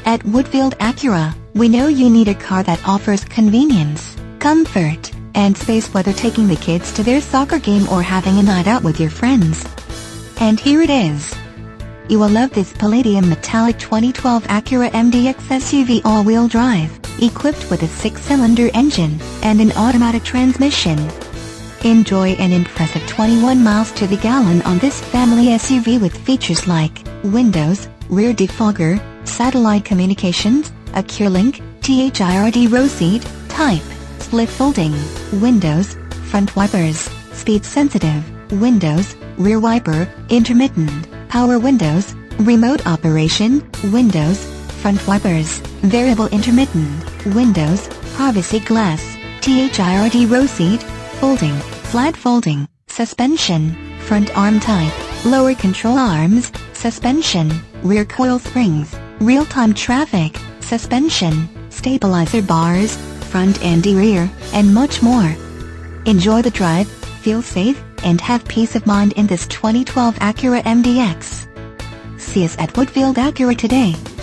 At Woodfield Acura, we know you need a car that offers convenience, comfort, and space, whether taking the kids to their soccer game or having a night out with your friends. And here it is. You will love this Palladium Metallic 2012 Acura MDX SUV all-wheel drive, equipped with a 6-cylinder engine and an automatic transmission. Enjoy an impressive 21 miles to the gallon on this family SUV with features like windows, rear defogger, satellite communications, a CureLink, THIRD row seat, type, split folding, windows, front wipers, speed sensitive, windows, rear wiper, intermittent, power windows, remote operation, windows, front wipers, variable intermittent, windows, privacy glass, THIRD row seat, folding, flat folding, suspension, front arm type, lower control arms, suspension, rear coil springs, real-time traffic, suspension, stabilizer bars, front and rear, and much more. Enjoy the drive, feel safe, and have peace of mind in this 2012 Acura MDX. See us at Woodfield Acura today.